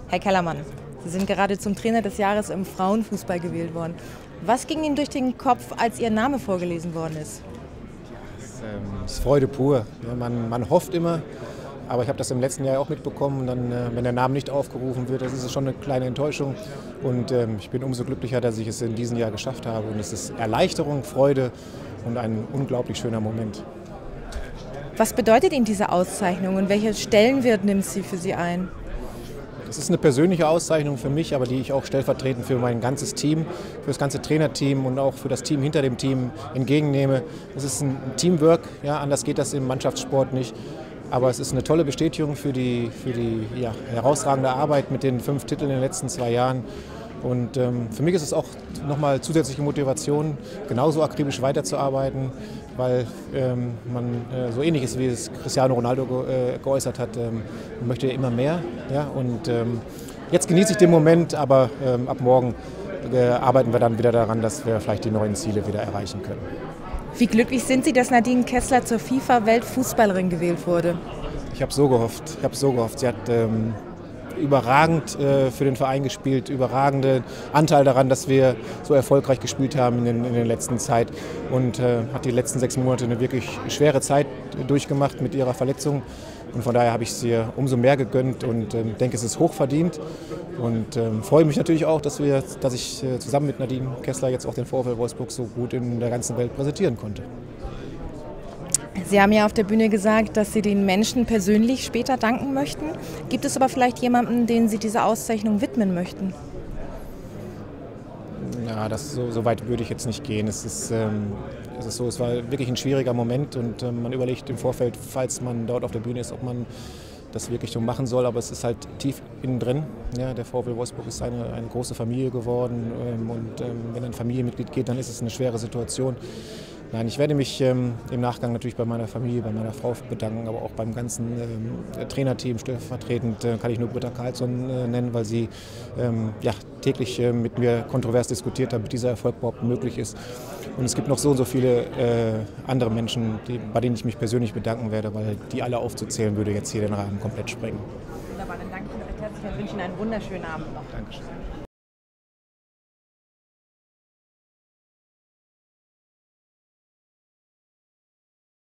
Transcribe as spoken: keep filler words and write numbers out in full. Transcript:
Herr Kellermann, Sie sind gerade zum Trainer des Jahres im Frauenfußball gewählt worden. Was ging Ihnen durch den Kopf, als Ihr Name vorgelesen worden ist? Das ähm, ist Freude pur. Ja, man, man hofft immer, aber ich habe das im letzten Jahr auch mitbekommen. Dann, äh, wenn der Name nicht aufgerufen wird, das ist schon eine kleine Enttäuschung. Und ähm, ich bin umso glücklicher, dass ich es in diesem Jahr geschafft habe. Und es ist Erleichterung, Freude und ein unglaublich schöner Moment. Was bedeutet Ihnen diese Auszeichnung und welchen Stellenwert nimmt sie für Sie ein? Das ist eine persönliche Auszeichnung für mich, aber die ich auch stellvertretend für mein ganzes Team, für das ganze Trainerteam und auch für das Team hinter dem Team entgegennehme. Es ist ein Teamwork, ja, anders geht das im Mannschaftssport nicht. Aber es ist eine tolle Bestätigung für die, für die ja, herausragende Arbeit mit den fünf Titeln in den letzten zwei Jahren. Und ähm, für mich ist es auch nochmal zusätzliche Motivation, genauso akribisch weiterzuarbeiten, weil ähm, man äh, so ähnlich ist, wie es Cristiano Ronaldo ge äh, geäußert hat, ähm, man möchte immer mehr. Ja? Und ähm, jetzt genieße ich den Moment, aber ähm, ab morgen äh, arbeiten wir dann wieder daran, dass wir vielleicht die neuen Ziele wieder erreichen können. Wie glücklich sind Sie, dass Nadine Kessler zur FIFA-Weltfußballerin gewählt wurde? Ich habe so gehofft, ich habe so gehofft. Sie hat ähm, überragend äh, für den Verein gespielt, überragenden Anteil daran, dass wir so erfolgreich gespielt haben in, den, in der letzten Zeit und äh, hat die letzten sechs Monate eine wirklich schwere Zeit durchgemacht mit ihrer Verletzung und von daher habe ich es ihr umso mehr gegönnt und äh, denke, es ist hochverdient und äh, freue mich natürlich auch, dass, wir, dass ich äh, zusammen mit Nadine Kessler jetzt auch den VfL Wolfsburg so gut in der ganzen Welt präsentieren konnte. Sie haben ja auf der Bühne gesagt, dass Sie den Menschen persönlich später danken möchten. Gibt es aber vielleicht jemanden, den Sie diese Auszeichnung widmen möchten? Ja, das, so, so weit würde ich jetzt nicht gehen. Es ist, ähm, es ist so, es war wirklich ein schwieriger Moment und ähm, man überlegt im Vorfeld, falls man dort auf der Bühne ist, ob man das wirklich so machen soll, aber es ist halt tief innen drin. Ja, der VfL Wolfsburg ist eine, eine große Familie geworden ähm, und ähm, wenn ein Familienmitglied geht, dann ist es eine schwere Situation. Nein, ich werde mich ähm, im Nachgang natürlich bei meiner Familie, bei meiner Frau bedanken, aber auch beim ganzen ähm, Trainerteam stellvertretend äh, kann ich nur Britta Karlsson äh, nennen, weil sie ähm, ja, täglich äh, mit mir kontrovers diskutiert, damit dieser Erfolg überhaupt möglich ist. Und es gibt noch so und so viele äh, andere Menschen, die, bei denen ich mich persönlich bedanken werde, weil die alle aufzuzählen würde jetzt hier den Rahmen komplett sprengen. Wunderbar, dann danke ich Ihnen recht herzlich und wünsche Ihnen einen wunderschönen Abend noch. Dankeschön.